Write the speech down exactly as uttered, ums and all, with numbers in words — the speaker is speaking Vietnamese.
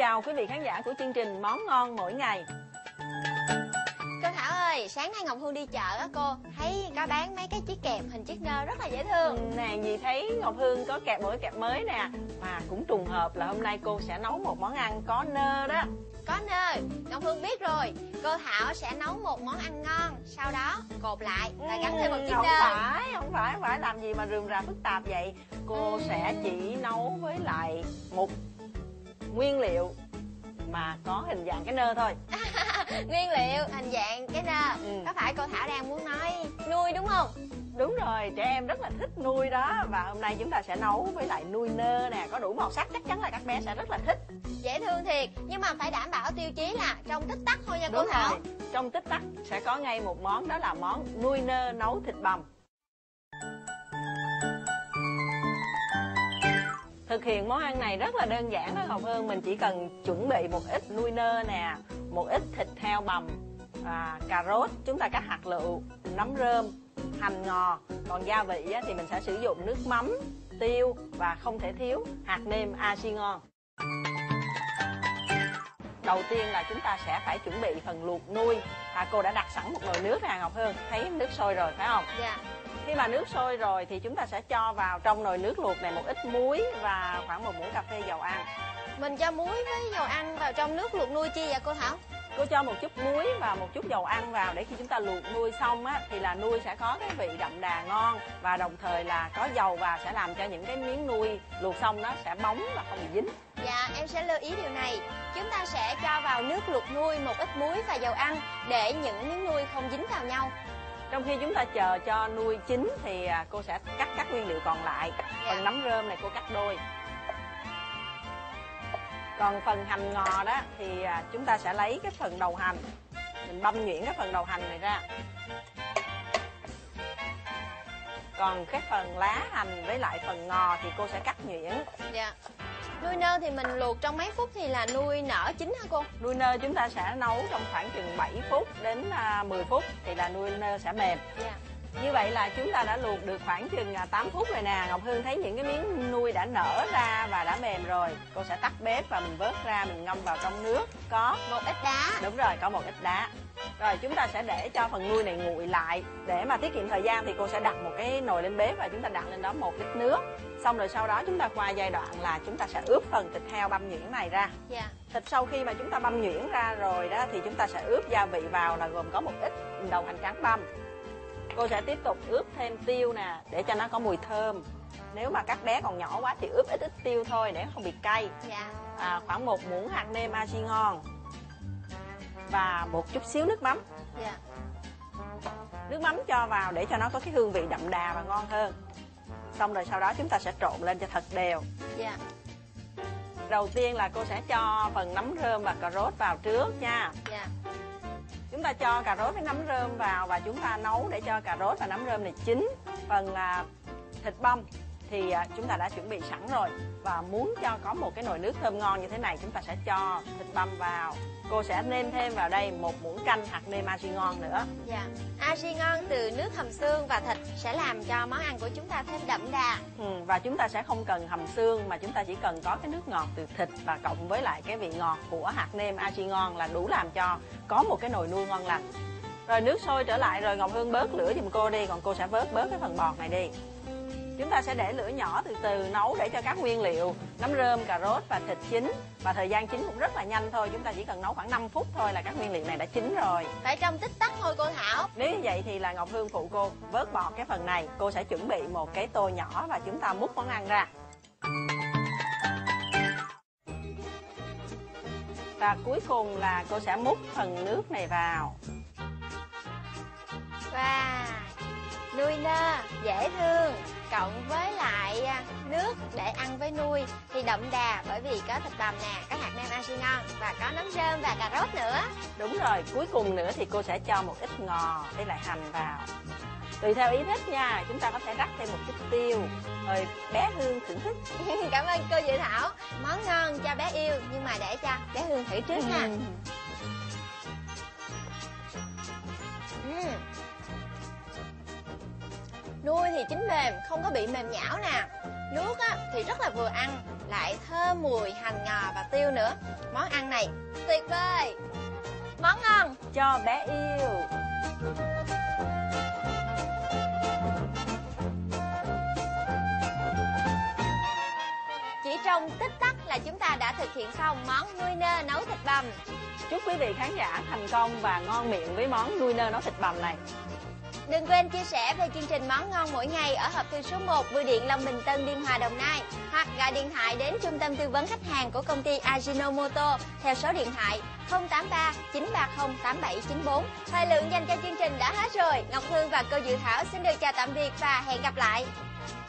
chào quý vị khán giả của chương trình Món Ngon Mỗi Ngày. Cô Thảo ơi, sáng nay Ngọc Hương đi chợ á cô, thấy có bán mấy cái chiếc kẹp hình chiếc nơ rất là dễ thương. Ừ, nè, dì thấy Ngọc Hương có kẹp mỗi kẹp mới nè. Mà cũng trùng hợp là hôm nay cô sẽ nấu một món ăn có nơ đó. Có nơ, Ngọc Hương biết rồi. Cô Thảo sẽ nấu một món ăn ngon, sau đó cột lại và gắn thêm một chiếc không nơ. Không phải, không phải, không phải làm gì mà rườm rà phức tạp vậy. Cô sẽ chỉ nấu với lại một nguyên liệu mà có hình dạng cái nơ thôi. Nguyên liệu hình dạng cái nơ. ừ. Có phải cô Thảo đang muốn nói nuôi đúng không? Đúng rồi, trẻ em rất là thích nuôi đó. Và hôm nay chúng ta sẽ nấu với lại nuôi nơ nè. Có đủ màu sắc, chắc chắn là các bé sẽ rất là thích. Dễ thương thiệt, nhưng mà phải đảm bảo tiêu chí là trong tích tắc thôi nha cô Đúng Thảo rồi. Trong tích tắc sẽ có ngay một món, đó là món nuôi nơ nấu thịt bằm. Thực hiện món ăn này rất là đơn giản đó Ngọc Hương. Mình chỉ cần chuẩn bị một ít nuôi nơ nè, một ít thịt heo bằm, à, cà rốt, chúng ta cắt hạt lựu, nấm rơm, hành ngò. Còn gia vị á, thì mình sẽ sử dụng nước mắm, tiêu và không thể thiếu hạt nêm ashi ngon. Đầu tiên là chúng ta sẽ phải chuẩn bị phần luộc nuôi. À, cô đã đặt sẵn một nồi nước nè Ngọc Hương, thấy nước sôi rồi phải không? Dạ. Khi mà nước sôi rồi thì chúng ta sẽ cho vào trong nồi nước luộc này một ít muối và khoảng một muỗng cà phê dầu ăn. Mình cho muối với dầu ăn vào trong nước luộc nuôi chi vậy cô Thảo? Cô cho một chút muối và một chút dầu ăn vào để khi chúng ta luộc nuôi xong á thì là nuôi sẽ có cái vị đậm đà ngon, và đồng thời là có dầu vào sẽ làm cho những cái miếng nuôi luộc xong nó sẽ bóng và không bị dính. Dạ, em sẽ lưu ý điều này. Chúng ta sẽ cho vào nước luộc nuôi một ít muối và dầu ăn để những miếng nuôi không dính vào nhau. Trong khi chúng ta chờ cho nuôi chín thì cô sẽ cắt các nguyên liệu còn lại. Dạ. Phần nấm rơm này cô cắt đôi. Còn phần hành ngò đó thì chúng ta sẽ lấy cái phần đầu hành, mình băm nhuyễn cái phần đầu hành này ra. Còn cái phần lá hành với lại phần ngò thì cô sẽ cắt nhuyễn. Dạ. Nuôi nơ thì mình luộc trong mấy phút thì là nuôi nở chín hả cô? Nuôi nơ chúng ta sẽ nấu trong khoảng chừng bảy phút đến mười phút thì là nuôi nơ sẽ mềm. Dạ. Như vậy là chúng ta đã luộc được khoảng chừng tám phút rồi nè. Ngọc Hương thấy những cái miếng nuôi đã nở ra và đã mềm rồi. Cô sẽ tắt bếp và mình vớt ra, mình ngâm vào trong nước. Có một ít đá. Đúng rồi, có một ít đá. Rồi chúng ta sẽ để cho phần nuôi này nguội lại. Để mà tiết kiệm thời gian thì cô sẽ đặt một cái nồi lên bếp và chúng ta đặt lên đó một lít nước. Xong rồi sau đó chúng ta qua giai đoạn là chúng ta sẽ ướp phần thịt heo băm nhuyễn này ra. Dạ. Thịt sau khi mà chúng ta băm nhuyễn ra rồi đó thì chúng ta sẽ ướp gia vị vào, là gồm có một ít đầu hành trắng băm. Cô sẽ tiếp tục ướp thêm tiêu nè để cho nó có mùi thơm. Nếu mà các bé còn nhỏ quá thì ướp ít ít tiêu thôi để không bị cay. Dạ. À, khoảng một muỗng hạt nêm ashi ngon và một chút xíu nước mắm. Dạ. Nước mắm cho vào để cho nó có cái hương vị đậm đà và ngon hơn. Xong rồi sau đó chúng ta sẽ trộn lên cho thật đều. Dạ. Đầu tiên là cô sẽ cho phần nấm rơm và cà rốt vào trước nha. Dạ. Chúng ta cho cà rốt với nấm rơm vào và chúng ta nấu để cho cà rốt và nấm rơm này chín. Phần à, thịt băm thì à, chúng ta đã chuẩn bị sẵn rồi. Và muốn cho có một cái nồi nước thơm ngon như thế này, chúng ta sẽ cho thịt băm vào. Cô sẽ nêm thêm vào đây một muỗng canh hạt nêm ashi ngon nữa. Dạ. Ashi ngon từ nước hầm xương và thịt sẽ làm cho món ăn của chúng ta thêm đậm đà. Ừ, và chúng ta sẽ không cần hầm xương mà chúng ta chỉ cần có cái nước ngọt từ thịt và cộng với lại cái vị ngọt của hạt nêm ashi ngon là đủ làm cho có một cái nồi nuôi ngon lành. Rồi nước sôi trở lại rồi, Ngọc Hương bớt lửa giùm cô đi, còn cô sẽ vớt bớt cái phần bọt này đi. Chúng ta sẽ để lửa nhỏ từ từ nấu để cho các nguyên liệu nấm rơm, cà rốt và thịt chín. Và thời gian chín cũng rất là nhanh thôi, chúng ta chỉ cần nấu khoảng năm phút thôi là các nguyên liệu này đã chín rồi. Phải trong tích tắc thôi cô Thảo. Nếu như vậy thì là Ngọc Hương phụ cô vớt bọt cái phần này. Cô sẽ chuẩn bị một cái tô nhỏ và chúng ta múc món ăn ra. Và cuối cùng là cô sẽ múc phần nước này vào. Wow, nuôi nơ dễ thương cộng với lại nước để ăn với nuôi thì đậm đà, bởi vì có thịt bằm nè, có hạt nêm ashi ngon và có nấm rơm và cà rốt nữa. Đúng rồi, cuối cùng nữa thì cô sẽ cho một ít ngò với lại hành vào. Tùy theo ý thích nha, chúng ta có thể rắc thêm một chút tiêu. Rồi bé Hương thưởng thức. Cảm ơn cô Diệu Thảo. Món ngon cho bé yêu nhưng mà để cho bé Hương thử trước ha. Ừ. Ừ. Nuôi thì chín mềm, không có bị mềm nhão nè. Nước á, thì rất là vừa ăn, lại thơm mùi hành ngò và tiêu nữa. Món ăn này tuyệt vời. Món ngon cho bé yêu. Chỉ trong tích tắc là chúng ta đã thực hiện xong món nuôi nơ nấu thịt bằm. Chúc quý vị khán giả thành công và ngon miệng với món nuôi nơ nấu thịt bằm này. Đừng quên chia sẻ về chương trình Món Ngon Mỗi Ngày ở hộp thư số một Bưu điện Long Bình Tân, Biên Hòa, Đồng Nai, hoặc gọi điện thoại đến trung tâm tư vấn khách hàng của công ty Ajinomoto theo số điện thoại không tám ba chín ba không tám bảy chín bốn. Thời lượng dành cho chương trình đã hết rồi. Ngọc Hương và cô Dự Thảo xin được chào tạm biệt và hẹn gặp lại.